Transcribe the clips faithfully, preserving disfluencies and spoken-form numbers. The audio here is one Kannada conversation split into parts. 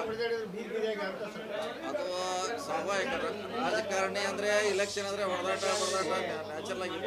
ಅದು ಸ್ವಾಭಾವಿಕ. ರಾಜಕಾರಣಿ ಅಂದರೆ ಇಲೆಕ್ಷನ್ ಅಂದರೆ ಹೊಡೆದಾಟ ಹೊಡೆದಾಟ ನ್ಯಾಚುರಲ್ ಆಗಿ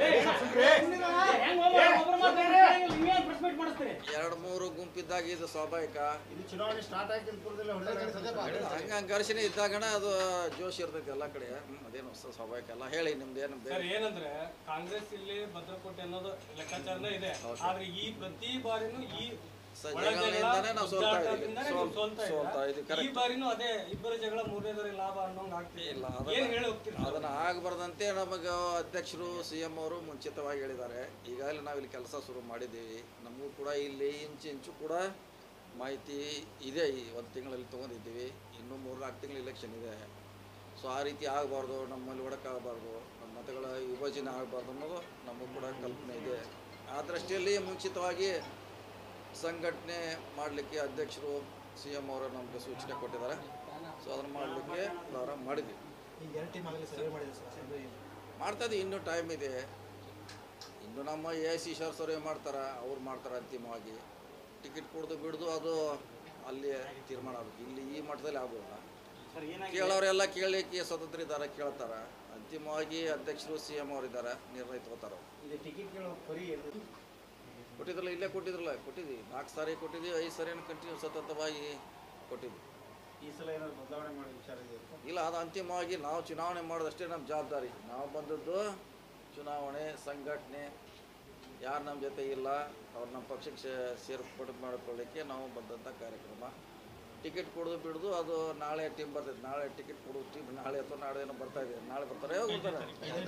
ಎರಡು ಮೂರು ಗುಂಪಿದ್ದಾಗ ಇದು ಸ್ವಾಭಾವಿಕ. ಚುನಾವಣೆ ಸ್ಟಾರ್ಟ್ ಹಂಗ ಘರ್ಷಣೆ ಇದ್ದಾಗಣ ಅದು ಜೋಶ್ ಇರ್ತೈತಿ ಎಲ್ಲ ಕಡೆ. ಅದೇನು ಸ್ವಾಭಾವಿಕ ಅಲ್ಲ. ಹೇಳಿ ನಿಮ್ದು ಏನು ಏನಂದ್ರೆ ಕಾಂಗ್ರೆಸ್ ಇಲ್ಲಿ ಭದ್ರಕೋಟೆ ಅನ್ನೋದು ಲೆಕ್ಕಾಚಾರನೇ ಇದೆ. ಆದ್ರೆ ಈ ಪ್ರತಿ ಬಾರಿನೂ ಈ ನಾವು ಸೋಲ್ತಾ ಇದ್ದೀವಿ. ಈ ಬಾರಿನೂ ಅದೇ ಇಬ್ಬರು ಜಗಳ ಮೂರನೇದವರಿಗೆ ಲಾಭ ಅನ್ನೋಂಗ್ ಆಗ್ತಿಲ್ಲ. ಅದನ್ನ ಆಗಬಾರ್ದಂತೆ ನಮಗೆ ಅಧ್ಯಕ್ಷರು ಸಿ ಎಂ ಅವರು ಮುಂಚಿತವಾಗಿ ಹೇಳಿದ್ದಾರೆ. ಈಗಾಗಲೇ ನಾವು ಇಲ್ಲಿ ಕೆಲಸ ಶುರು ಮಾಡಿದ್ದೀವಿ. ನಮಗೂ ಕೂಡ ಇಲ್ಲಿ ಇಂಚು ಇಂಚು ಕೂಡ ಮಾಹಿತಿ ಇದೆ. ಈ ಒಂದು ತಿಂಗಳಲ್ಲಿ ತೊಗೊಂಡಿದ್ದೀವಿ. ಇನ್ನೂ ಮೂರು ನಾಲ್ಕು ತಿಂಗಳು ಇಲೆಕ್ಷನ್ ಇದೆ. ಸೊ ಆ ರೀತಿ ಆಗಬಾರ್ದು, ನಮ್ಮಲ್ಲಿ ಒಡಕಾಗಬಾರ್ದು, ನಮ್ಮ ಮತಗಳ ವಿಭಜನೆ ಆಗಬಾರ್ದು ಅನ್ನೋದು ನಮಗೂ ಕೂಡ ಕಲ್ಪನೆ ಇದೆ. ಆ ದೃಷ್ಟಿಯಲ್ಲಿ ಮುಂಚಿತವಾಗಿ ಸಂಘಟನೆ ಮಾಡಲಿಕ್ಕೆ ಅಧ್ಯಕ್ಷರು ಸಿ ಎಂ ಅವರು ನಮಗೆ ಸೂಚನೆ ಕೊಟ್ಟಿದ್ದಾರೆ. ಸೊ ಅದನ್ನು ಮಾಡಲಿಕ್ಕೆ ಪ್ರಾರಂಭ ಮಾಡಿದ್ವಿ. ಮಾಡ್ತಾಯಿದ್ವಿ. ಇನ್ನೂ ಟೈಮ್ ಇದೆ. ಇನ್ನು ನಮ್ಮ ಎ ಐ ಸಿ ಶರ್ ಸರ್ವೆ ಮಾಡ್ತಾರೆ, ಅವ್ರು ಮಾಡ್ತಾರೆ. ಅಂತಿಮವಾಗಿ ಟಿಕೆಟ್ ಕೊಡ್ದು ಬಿಡ್ದು ಅದು ಅಲ್ಲಿ ತೀರ್ಮಾನ ಆಗಬೇಕು. ಇಲ್ಲಿ ಈ ಮಟ್ಟದಲ್ಲಿ ಆಗೋಲ್ಲ. ಕೇಳೋರೆಲ್ಲ ಕೇಳಲಿಕ್ಕೆ ಸ್ವತಂತ್ರ ಇದ್ದಾರೆ, ಕೇಳ್ತಾರೆ. ಅಂತಿಮವಾಗಿ ಅಧ್ಯಕ್ಷರು ಸಿ ಎಂ ಅವರಿದ್ದಾರೆ, ನಿರ್ಣಯ ತಗೋತಾರೆ. ಕೊಟ್ಟಿದ್ರಲ್ಲ, ಇಲ್ಲೇ ಕೊಟ್ಟಿದ್ರಲ್ಲ, ಕೊಟ್ಟಿದ್ವಿ. ನಾಲ್ಕು ಸಾರಿ ಕೊಟ್ಟಿದ್ವಿ, ಐದು ಸಾರಿ ಕಂಟಿನ್ಯೂ ಸತತವಾಗಿ ಕೊಟ್ಟಿದ್ವಿ. ಈ ಸಲ ಏನಾದ್ರು ಬದಲಾವಣೆ ಮಾಡೋ ವಿಚಾರ ಇದೆ? ಇಲ್ಲ, ಅದು ಅಂತಿಮವಾಗಿ ನಾವು ಚುನಾವಣೆ ಮಾಡೋದಷ್ಟೇ ನಮ್ಮ ಜವಾಬ್ದಾರಿ. ನಾವು ಬಂದದ್ದು ಚುನಾವಣೆ ಸಂಘಟನೆ. ಯಾರು ನಮ್ಮ ಜೊತೆ ಇಲ್ಲ ಅವ್ರು ನಮ್ಮ ಪಕ್ಷಕ್ಕೆ ಸೇರ್ಪಡೆ ಮಾಡಿಕೊಳ್ಳಿಕ್ಕೆ ನಾವು ಬಂದಂಥ ಕಾರ್ಯಕ್ರಮ. ಟಿಕೆಟ್ ಕೊಡೋದು ಬಿಡೋದು ಅದು ನಾಳೆ ಟೀಮ್ ಬರ್ತೈತೆ. ನಾಳೆ ಟಿಕೆಟ್ ಕೊಡೋದು ಟೀಮ್ ನಾಳೆ ಅಥವಾ ನಾಳೆ ಏನೋ ಬರ್ತಾ ಇದೆ. ನಾಳೆ ಬರ್ತಾರೆ ಹೋಗ್ತಾರೆ.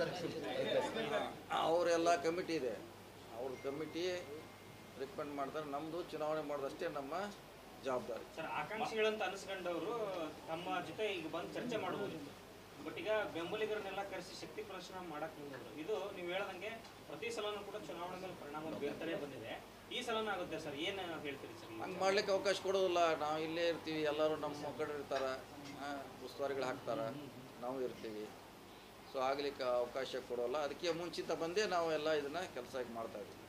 ಅವರೆಲ್ಲ ಕಮಿಟಿ ಇದೆ, ಅವ್ರ ಕಮಿಟಿ ರಿಕಮೆಂಡ್ ಮಾಡ್ತಾರೆ. ನಮ್ಮದು ಚುನಾವಣೆ ಮಾಡೋದಷ್ಟೇ ನಮ್ಮ ಜವಾಬ್ದಾರಿ. ಸರ್, ಆಕಾಂಕ್ಷಿಗಳಂತ ಅನಿಸ್ಕೊಂಡವರು ತಮ್ಮ ಜೊತೆ ಈಗ ಬಂದು ಚರ್ಚೆ ಮಾಡ್ಬೋದು. ಬಟ್ ಈಗ ಬೆಂಬಲಿಗರನ್ನೆಲ್ಲ ಕರೆಸಿ ಶಕ್ತಿ ಪ್ರದರ್ಶನ ಮಾಡಕ್ ನಿಂತಿದ್ರು. ಇದು ನೀವು ಹೇಳದಂಗೆ ಪ್ರತಿ ಸಲನೂ ಕೂಡ ಚುನಾವಣೆ ಮೇಲೆ ಪರಿಣಾಮ ಬೀಳ್ತಾನೆ ಬಂದಿದೆ. ಈ ಸಲನೂ ಆಗುತ್ತೆ ಸರ್, ಏನು ಹೇಳ್ತೀರಿ ಸರ್? ಹಂಗೆ ಮಾಡ್ಲಿಕ್ಕೆ ಅವಕಾಶ ಕೊಡೋದಿಲ್ಲ. ನಾವು ಇಲ್ಲೇ ಇರ್ತೀವಿ, ಎಲ್ಲರೂ ನಮ್ಮ ಕಡೆ ಇರ್ತಾರೆ, ಉಸ್ತುವಾರಿಗಳು ಹಾಕ್ತಾರೆ, ನಾವು ಇರ್ತೀವಿ. ಸೊ ಆಗ್ಲಿಕ್ಕೆ ಅವಕಾಶ ಕೊಡೋಲ್ಲ. ಅದಕ್ಕೆ ಮುಂಚಿತ ಬಂದೇ ನಾವು ಎಲ್ಲ ಇದನ್ನ ಕೆಲಸ ಮಾಡ್ತಾ ಇದ್ದೀವಿ.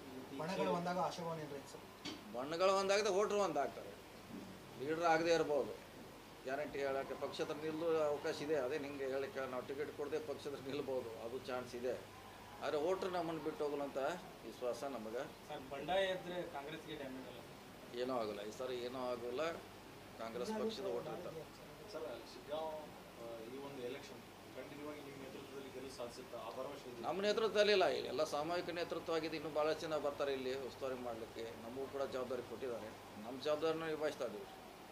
ಬಣ್ಣಗಳು ಒಂದಾಗದೆ ವೋಟ್ರು ಒಂದಾಗ್ತಾರೆ. ಲೀಡರ್ ಆಗದೆ ಇರ್ಬೋದು, ಗ್ಯಾರಂಟಿ ಹೇಳೋಕ್ಕೆ. ಪಕ್ಷದ ನಿಲ್ಲೋ ಅವಕಾಶ ಇದೆ. ಅದೇ ನಿಮಗೆ ಹೇಳಕ್ಕೆ ನಾವು ಟಿಕೆಟ್ ಕೊಡದೆ ಪಕ್ಷದ ನಿಲ್ಬೋದು, ಅದು ಚಾನ್ಸ್ ಇದೆ. ಆದರೆ ವೋಟ್ರು ನಮ್ಮನ್ನು ಬಿಟ್ಟು ಹೋಗಲ್ಲ ಅಂತ ವಿಶ್ವಾಸ ನಮಗೆ. ಬಂಡಾಯ ಇದ್ರೆ ಕಾಂಗ್ರೆಸ್ಗೆ ಡ್ಯಾಮೇಜ್ ಅಲ್ಲ? ಏನೂ ಆಗೋಲ್ಲ ಈ ಸರಿ, ಏನೂ ಆಗೋಲ್ಲ. ಕಾಂಗ್ರೆಸ್ ಪಕ್ಷದ ವೋಟರ್ ಇರ್ತಾರೆ. ಸರ್, ಈ ಒಂದು ಎಲೆಕ್ಷನ್ ಕಂಟಿನ್ಯೂ ಆಗಿ ನಿಮ್ಮ ನೇತೃತ್ವದಲ್ಲಿ ಗೆಲುವು ಸಾಧಿಸುತ್ತಾ? ಆ ಭರವಸೆ ನಮ್ಮ ನೇತೃತ್ವದಲ್ಲಿ ಇಲ್ಲ, ಎಲ್ಲ ಸಾಮೂಹಿಕ ನೇತೃತ್ವ ಆಗಿದೆ. ಇನ್ನೂ ಭಾಳಷ್ಟು ಜನ ಬರ್ತಾರೆ ಇಲ್ಲಿ ಉಸ್ತುವಾರಿ ಮಾಡಲಿಕ್ಕೆ. ನಮಗೂ ಕೂಡ ಜವಾಬ್ದಾರಿ ಕೊಟ್ಟಿದ್ದಾರೆ. ನಮ್ಮ ಜವಾಬ್ದಾರಿನ ನಿಭಾಯಿಸ್ತಾ ಇದ್ದೀವಿ.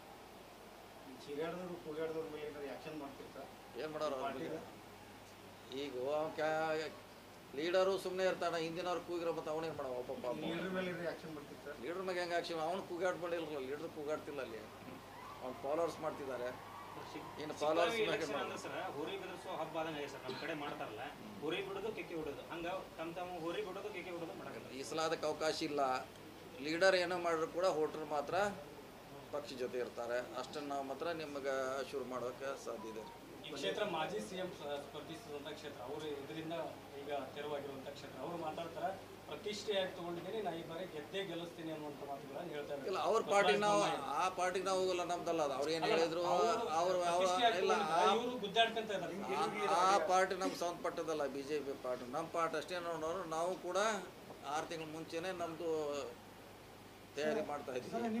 ಏನು ಮಾಡೋರು? ಈಗ ಕ್ಯಾ ಲೀಡರು ಸುಮ್ಮನೆ ಇರ್ತಾನೆ, ಹಿಂದಿನವ್ರು ಕೂಗಿರೋ ಮತ್ತು ಅವನೇನು ಮಾಡೋ? ಒಬ್ಬ ಲೀಡರ್ ಮ್ಯಾಗೆ ಹೆಂಗೆ ಆಕ್ಷನ್? ಅವನು ಕೂಗಾಡ್ ಮಾಡಿಲ್ಲ, ಲೀಡರ್ ಕೂಗಾಡ್ತಿಲ್ಲ. ಅಲ್ಲಿ ಅವ್ನು ಫಾಲೋವರ್ಸ್ ಮಾಡ್ತಿದ್ದಾರೆ. ಇನ್ನು ಫಾಲೋವರ್ಸ್ ಹೋರಿ ಬಿಡಿಸೋ ಹಬ್ಬ ಆದಂಗೆ ಸರ್ ನಮ್ಮ ಕಡೆ ಮಾಡ್ತಾರಲ್ಲ, ಹೋರಿ ಬಿಡೋದು ಕೆಕ್ಕೆ ಬಿಡೋದು, ಹಂಗೆ ತಮ್ಮ ತಮ್ಮ ಹೋರಿ ಬಿಡೋದು ಕೆಕ್ಕೆ ಬಿಡೋದು ಮಾಡಲ್ಲ. ಈ ಸಲ ಅದಕ್ಕೆ ಅವಕಾಶ ಇಲ್ಲ. ಲೀಡರ್ ಏನೋ ಮಾಡಿದ್ರು ಕೂಡ ವೋಟರ್ ಮಾತ್ರ ಪಕ್ಷ ಜೊತೆ ಇರ್ತಾರೆ. ಅಷ್ಟನ್ನು ನಾವು ಮಾತ್ರ ನಿಮಗೆ ಶುರು ಮಾಡೋಕ್ಕೆ ಸಾಧ್ಯ ಇದೆ. ಈ ಕ್ಷೇತ್ರ ಮಾಜಿ ಸಿ ಎಂ ಸ್ಪರ್ಧಿಸಿದಂಥ ಕ್ಷೇತ್ರ, ಅವರು ಇದರಿಂದ ಈಗ ತೆರವಾಗಿರುವಂಥ ಕ್ಷೇತ್ರ. ಅವರು ಮಾತಾಡ್ತಾರೆ, ಪ್ರತಿಷ್ಠೆಯಾಗಿ ತಗೊಂಡಿದ್ದೀನಿ, ನಾ ಈ ಬಾರಿ ಗೆದ್ದೇ ಗೆಲ್ಲಿಸ್ತೀನಿ ಅನ್ನುವಂಥ ಮಾತುಗಳನ್ನು ಹೇಳ್ತಾರೆ. ಇಲ್ಲ, ಅವ್ರ ಪಾರ್ಟಿಗೆ ನಾವು ಆ ಪಾರ್ಟಿಗೆ ನಾವು ಹೋಗಲ್ಲ, ನಮ್ದಲ್ಲ ಅದು. ಅವ್ರು ಏನು ಹೇಳಿದ್ರು ಅವರು ಇಲ್ಲ, ಗುದ್ದಾಡ್ಕೊಂತ ಇದ್ದಾರೆ. ಆ ಪಾರ್ಟಿ ನಮ್ಗೆ ಸಂಬಂಧಪಟ್ಟದಲ್ಲ, ಬಿ ಜೆ ಪಿ ಪಾರ್ಟಿ. ನಮ್ಮ ಪಾರ್ಟಿ ಅಷ್ಟೇ ನೋಡೋರು. ನಾವು ಕೂಡ ಆರು ತಿಂಗಳ ಮುಂಚೆನೇ ನಮ್ಮದು ತಯಾರಿ ಮಾಡ್ತಾ ಇದ್ದೀವಿ.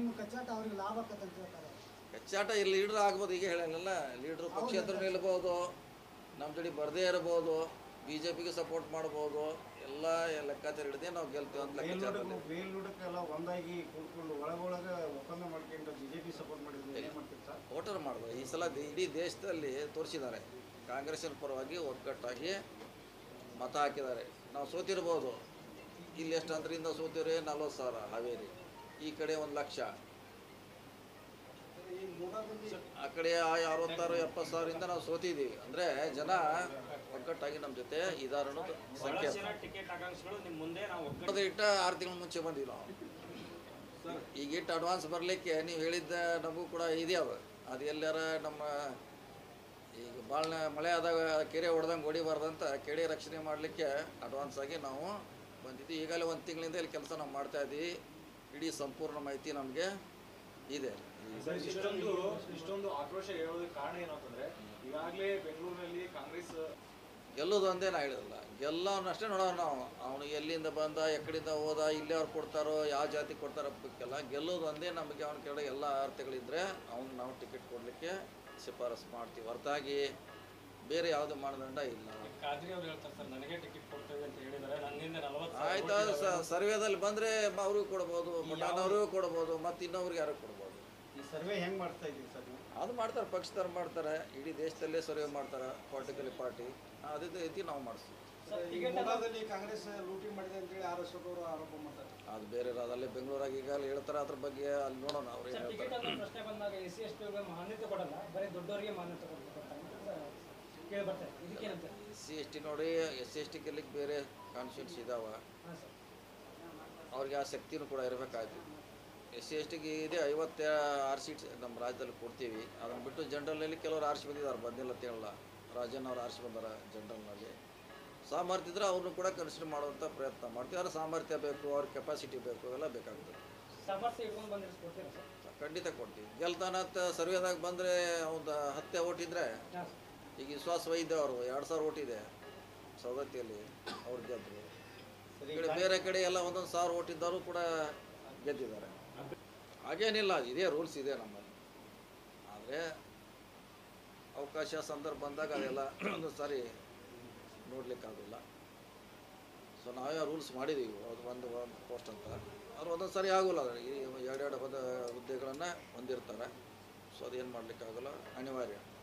ಕಚ್ಚಾಟ ಇಲ್ಲಿ ಲೀಡ್ರ್ ಆಗ್ಬೋದು. ಈಗ ಹೇಳಲ್ಲ, ಲೀಡ್ರು ಪಕ್ಷೇತರ ನಿಲ್ಬೋದು, ನಮ್ಮ ಜೋಡಿ ಬರದೇ ಇರ್ಬೋದು, ಬಿ ಜೆ ಪಿಗೆ ಸಪೋರ್ಟ್ ಮಾಡ್ಬೋದು. ಎಲ್ಲ ಲೆಕ್ಕಾಚಾರ ಹಿಡಿದೇ ನಾವು ಗೆಲ್ತೀವಿ ಅಂತ ಲೆಕ್ಕಾಚಾರ. ವೋಟರ್ ಮಾಡಿದ್ರು ಈ ಸಲ ಇಡೀ ದೇಶದಲ್ಲಿ ತೋರಿಸಿದ್ದಾರೆ. ಕಾಂಗ್ರೆಸ್ಸಿನ ಪರವಾಗಿ ಒಗ್ಗಟ್ಟಾಗಿ ಮತ ಹಾಕಿದ್ದಾರೆ. ನಾವು ಸೋತಿರ್ಬೋದು. ಇಲ್ಲಿ ಎಷ್ಟು ಅಂತರಿಂದ ಸೋತಿವ್ರಿ? ನಲ್ವತ್ತು ಸಾವಿರ ಹಾವೇರಿ, ಈ ಕಡೆ ಒಂದು ಲಕ್ಷ, ಆ ಕಡೆ ಅರವತ್ತಾರು ಎಪ್ಪತ್ತು ಸಾವಿರದಿಂದ ನಾವು ಸೋತಿದ್ದೀವಿ. ಅಂದರೆ ಜನ ಒಗ್ಗಟ್ಟಾಗಿ ನಮ್ಮ ಜೊತೆ ಇದಾರ ಅನ್ನೋದು ಸಂಖ್ಯೆ. ಇಟ್ಟ ಆರು ತಿಂಗಳ ಮುಂಚೆ ಬಂದಿವಿ ನಾವು. ಈಗ ಇಟ್ಟು ಅಡ್ವಾನ್ಸ್ ಬರಲಿಕ್ಕೆ ನೀವು ಹೇಳಿದ್ದ ನಮಗೂ ಕೂಡ ಇದೆಯವ. ಅದು ಎಲ್ಲಾರ ನಮ್ಮ ಈಗ ಭಾಳ ಮಳೆ ಆದಾಗ ಕೆರೆ ಹೊಡೆದಂಗೆ ಹೊಡಿಬಾರ್ದಂತ ಕೆರೆ ರಕ್ಷಣೆ ಮಾಡಲಿಕ್ಕೆ ಅಡ್ವಾನ್ಸ್ ಆಗಿ ನಾವು ಬಂದಿದ್ವಿ. ಈಗಲೇ ಒಂದು ತಿಂಗಳಿಂದ ಇಲ್ಲಿ ಕೆಲಸ ನಾವು ಮಾಡ್ತಾಯಿದ್ದೀವಿ. ಇಡೀ ಸಂಪೂರ್ಣ ಮಾಹಿತಿ ನಮಗೆ ಇದೆ. ಸರ್, ಇಷ್ಟೊಂದು ಇಷ್ಟೊಂದು ಆಕ್ರೋಶ ಹೇಳೋದಕ್ಕೆ ಕಾರಣ ಏನು ಅಂತಂದ್ರೆ ಈಗಾಗಲೇ ಬೆಂಗಳೂರಿನಲ್ಲಿ ಕಾಂಗ್ರೆಸ್ ಗೆಲ್ಲೋದು ಒಂದೇ ನಾ ಹೇಳಿಲ್ಲ, ಗೆಲ್ಲವನ್ನಷ್ಟೇ ನೋಡೋಣ ನಾವು. ಅವನು ಎಲ್ಲಿಂದ ಬಂದ, ಎಕಡಿಂದ ಹೋದ, ಇಲ್ಲೇ ಅವ್ರು ಕೊಡ್ತಾರೋ, ಯಾವ ಜಾತಿ ಕೊಡ್ತಾರೋ ಬೇಕಲ್ಲ, ಗೆಲ್ಲೋದು ಒಂದೇ. ನಮಗೆ ಅವ್ನ ಕೆಳಗೆ ಎಲ್ಲ ಅರ್ಥಗಳಿದ್ರೆ ಅವ್ನು ನಾವು ಟಿಕೆಟ್ ಕೊಡಲಿಕ್ಕೆ ಶಿಫಾರಸು ಮಾಡ್ತೀವಿ, ಹೊರತಾಗಿ ಬೇರೆ ಯಾವುದೇ ಮಾನದಂಡ ಇಲ್ಲ. ಖಾದ್ರಿ ಅವ್ರು ಹೇಳ್ತಾರೆ ಸರ್, ನನಗೆ ಟಿಕೆಟ್ ಕೊಡ್ತೇವೆ ಅಂತ ಹೇಳಿದ್ದಾರೆ, ನನ್ನಿಂದ ನಲವತ್ತು ಆಯ್ತಾ, ಸರ್ವೇದಲ್ಲಿ ಬಂದರೆ ಅವ್ರಿಗೂ ಕೊಡ್ಬೋದು, ಮಠಾನವ್ರಿಗೂ ಕೊಡ್ಬೋದು, ಮತ್ತು ಇನ್ನೊಬ್ರಿಗೆ ಯಾರು ಕೊಡ್ಬೋದು. ಈ ಸರ್ವೆ ಹೆಂಗೆ ಮಾಡ್ತಾ ಇದ್ದೀವಿ ಸರ್ ನೀವು? ಅದು ಮಾಡ್ತಾರೆ, ಪಕ್ಷದವ್ರು ಮಾಡ್ತಾರೆ, ಇಡೀ ದೇಶದಲ್ಲೇ ಸರ್ವೆ ಮಾಡ್ತಾರೆ, ಪೊಲಿಟಿಕಲ್ ಪಾರ್ಟಿ. ಅದೇ ರೀತಿ ನಾವು ಮಾಡಿಸ್ತೀವಿ. ಮೂಡಾದಲ್ಲಿ ಕಾಂಗ್ರೆಸ್ ಲೂಟಿ ಮಾಡಿದೆ ಅಂತೇಳಿ ಆರ್ ಅಶೋಕ್ ಅವರು ಆರೋಪ ಮಾಡ್ತಾರೆ. ಅದು ಬೇರೆ ಅಲ್ಲೇ ಬೆಂಗಳೂರಾಗ ಈಗಾಗಲೇ ಹೇಳ್ತಾರೆ, ಅದ್ರ ಬಗ್ಗೆ ಅಲ್ಲಿ ನೋಡೋಣ ಅವ್ರು ಏನು ಹೇಳ್ತಾರೆ. ಪ್ರಶ್ನೆ ಬಂದಾಗ ಎಸ್ ಸಿ ಎಸ್ ಟಿ ಮಾನ್ಯತೆ ಕೊಡಲ್ಲ, ಬರೀ ದೊಡ್ಡವರಿಗೆ ಮಾನ್ಯತೆ ಕೊಡ್ತಾರೆ ಕೇಳಿ ಬರ್ತಾರೆ. ಇದಕ್ಕೇನಂತ ಎಸ್ ಸಿ ಎಸ್ ಟಿ ನೋಡಿ, ಎಸ್ ಸಿ ಎಸ್ ಟಿ ಗೆಲ್ಲಿಕ್ಕೆ ಬೇರೆ ಕಾನ್ಸ್ಟಿಟ್ಯೂನ್ಸ್ ಇದಾವ, ಹಾಂ ಸರ್. ಅವ್ರಿಗೆ ಆ ಶಕ್ತಿನೂ ಕೂಡ ಇರಬೇಕಾಯ್ತು. ಎಸ್ ಸಿ ಎಸ್ ಟಿಗೆ ಇದೆ ಐವತ್ತು ಆರು ಸೀಟ್ಸ್ ನಮ್ಮ ರಾಜ್ಯದಲ್ಲಿ ಕೊಡ್ತೀವಿ. ಅದನ್ನು ಬಿಟ್ಟು ಜನರಲ್ನಲ್ಲಿ ಕೆಲವರು ಆರಿಸಿ ಬಂದಿದ್ದಾರೆ, ಬಂದಿಲ್ಲ ಅಂತ ಹೇಳಲ್ಲ. ರಾಜನ್ ಅವ್ರು ಆರಿಸಿ ಬಂದಾರೆ ಜನರಲ್ನಲ್ಲಿ. ಸಾಮರ್ಥ್ಯ ಇದ್ರೆ ಅವ್ರನ್ನೂ ಕೂಡ ಕನ್ಸಿಡರ್ ಮಾಡುವಂಥ ಪ್ರಯತ್ನ ಮಾಡ್ತೀವಿ. ಅವ್ರ ಸಾಮರ್ಥ್ಯ ಬೇಕು, ಅವ್ರ ಕೆಪಾಸಿಟಿ ಬೇಕು, ಅವೆಲ್ಲ ಬೇಕಾಗ್ತದೆ. ಸಾಮರ್ಥ್ಯ ಇಟ್ಕೊಂಡು ಬಂದಿರಿಸ್ಕೊಡ್ತೀರಾ ಸರ್? ಖಂಡಿತ ಕೊಡ್ತೀವಿ. ಗೆಲ್ತಾನಂತ ಸರ್ವೇದಾಗ ಬಂದರೆ ಒಂದು ಹತ್ತೆ ಓಟ್ ಇದ್ದರೆ, ಹಾಂ. ಈಗ ವಿಶ್ವಾಸ ವೈದ್ಯ ಅವರು ಎರಡು ಸಾವಿರ ಓಟ್ ಇದೆ ಸವದತ್ತಿಯಲ್ಲಿ, ಅವ್ರು ಗೆದ್ದರು. ಈ ಕಡೆ ಬೇರೆ ಕಡೆ ಎಲ್ಲ ಒಂದೊಂದು ಸಾವಿರ ಓಟ್ ಇದ್ದವರು ಕೂಡ ಗೆದ್ದಿದ್ದಾರೆ. ಹಾಗೇನಿಲ್ಲ, ಇದೇ ರೂಲ್ಸ್ ಇದೆ ನಮ್ಮಲ್ಲಿ. ಆದರೆ ಅವಕಾಶ ಸಂದರ್ಭ ಬಂದಾಗ ಅದೆಲ್ಲ ಒಂದು ಸಾರಿ ನೋಡ್ಲಿಕ್ಕಾಗಲ್ಲ. ಸೊ ನಾವೇ ರೂಲ್ಸ್ ಮಾಡಿದ್ದೀವಿ, ಅದು ಒಂದು ಒಂದು ಪೋಸ್ಟ್ ಅಂತ. ಅವ್ರು ಒಂದೊಂದು ಸಾರಿ ಆಗೋಲ್ಲ, ಈ ಎರಡೆರಡು ಹುದ್ದೆಗಳನ್ನು ಹೊಂದಿರ್ತಾರೆ. ಸೊ ಅದೇನು ಮಾಡಲಿಕ್ಕಾಗಲ್ಲ, ಅನಿವಾರ್ಯ.